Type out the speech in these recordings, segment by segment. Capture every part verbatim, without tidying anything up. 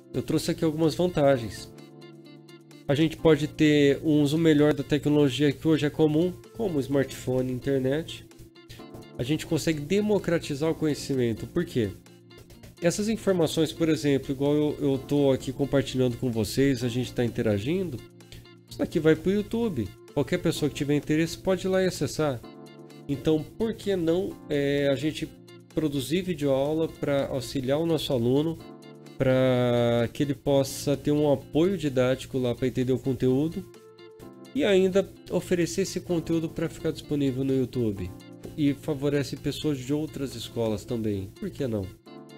eu trouxe aqui algumas vantagens. A gente pode ter um uso melhor da tecnologia que hoje é comum, como smartphone e internet. A gente consegue democratizar o conhecimento. Por quê? Essas informações, por exemplo, igual eu estou aqui compartilhando com vocês, a gente está interagindo, isso daqui vai para o YouTube. Qualquer pessoa que tiver interesse pode ir lá e acessar. Então, por que não é, a gente produzir videoaula para auxiliar o nosso aluno, para que ele possa ter um apoio didático lá para entender o conteúdo e ainda oferecer esse conteúdo para ficar disponível no YouTube. E favorece pessoas de outras escolas também, por que não?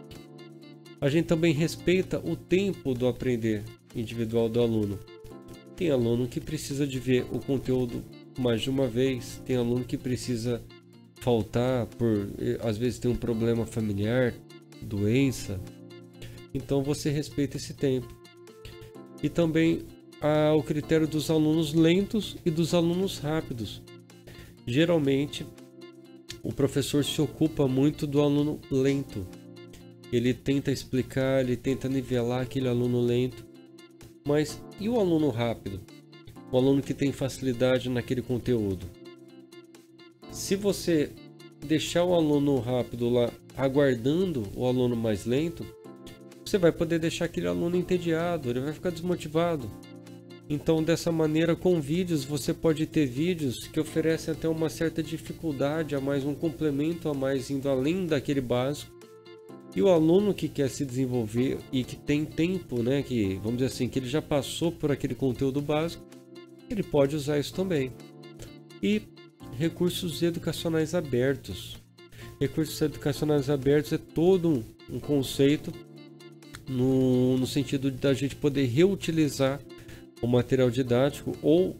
A gente também respeita o tempo do aprender individual do aluno. Tem aluno que precisa de ver o conteúdo mais de uma vez, tem aluno que precisa faltar por, às vezes tem um problema familiar, doença, então você respeita esse tempo. E também há o critério dos alunos lentos e dos alunos rápidos. Geralmente o professor se ocupa muito do aluno lento. Ele tenta explicar, ele tenta nivelar aquele aluno lento. Mas e o aluno rápido? O aluno que tem facilidade naquele conteúdo? Se você deixar o aluno rápido lá aguardando o aluno mais lento, você vai poder deixar aquele aluno entediado, ele vai ficar desmotivado. Então, dessa maneira, com vídeos, você pode ter vídeos que oferecem até uma certa dificuldade a mais, um complemento a mais, indo além daquele básico. E o aluno que quer se desenvolver e que tem tempo, né, que vamos dizer assim, que ele já passou por aquele conteúdo básico, ele pode usar isso também. E recursos educacionais abertos. Recursos educacionais abertos é todo um, um conceito no, no sentido da gente poder reutilizar o material didático ou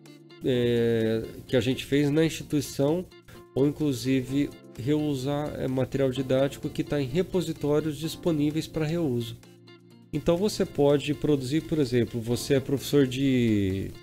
é, que a gente fez na instituição, ou inclusive reusar é, material didático que está em repositórios disponíveis para reuso. Então você pode produzir, por exemplo, você é professor de,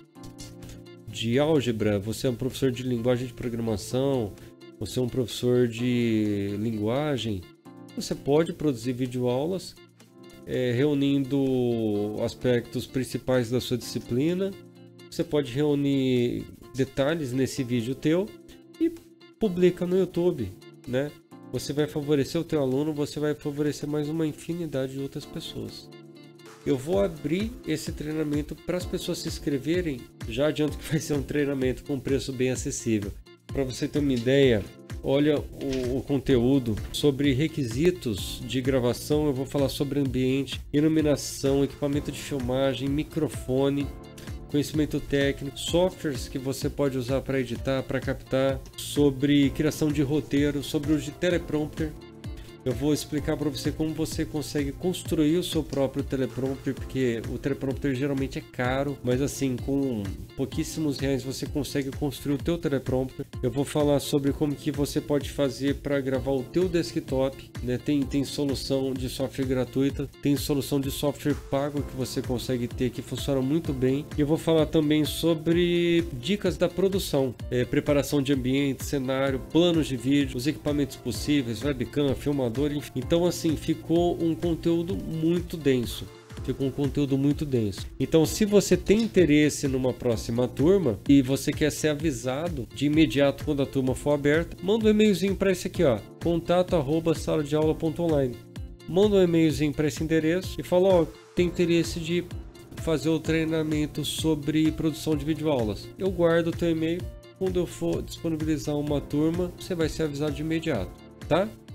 de álgebra, você é um professor de linguagem de programação, você é um professor de linguagem, você pode produzir videoaulas é, reunindo aspectos principais da sua disciplina. Você pode reunir detalhes nesse vídeo teu e publica no YouTube, né? Você vai favorecer o teu aluno, você vai favorecer mais uma infinidade de outras pessoas. Eu vou abrir esse treinamento para as pessoas se inscreverem. Já adianto que vai ser um treinamento com preço bem acessível. Para você ter uma ideia, olha o, o conteúdo sobre requisitos de gravação. Eu vou falar sobre ambiente, iluminação, equipamento de filmagem, microfone, conhecimento técnico, softwares que você pode usar para editar, para captar, sobre criação de roteiro, sobre o uso de teleprompter. Eu vou explicar para você como você consegue construir o seu próprio teleprompter, porque o teleprompter geralmente é caro, mas assim, com pouquíssimos reais você consegue construir o teu teleprompter. Eu vou falar sobre como que você pode fazer para gravar o teu desktop, né? Tem, tem solução de software gratuita, tem solução de software pago que você consegue ter, que funciona muito bem. E eu vou falar também sobre dicas da produção, é, preparação de ambiente, cenário, planos de vídeo, os equipamentos possíveis, webcam, filmador. Então assim, ficou um conteúdo muito denso. Ficou um conteúdo muito denso. Então, se você tem interesse numa próxima turma e você quer ser avisado de imediato quando a turma for aberta, manda um e-mailzinho para esse aqui, ó, contato arroba sala de aula ponto online. Manda um e-mailzinho para esse endereço e fala, ó, tem interesse de fazer o treinamento sobre produção de videoaulas. Eu guardo o teu e-mail. Quando eu for disponibilizar uma turma, você vai ser avisado de imediato, tá?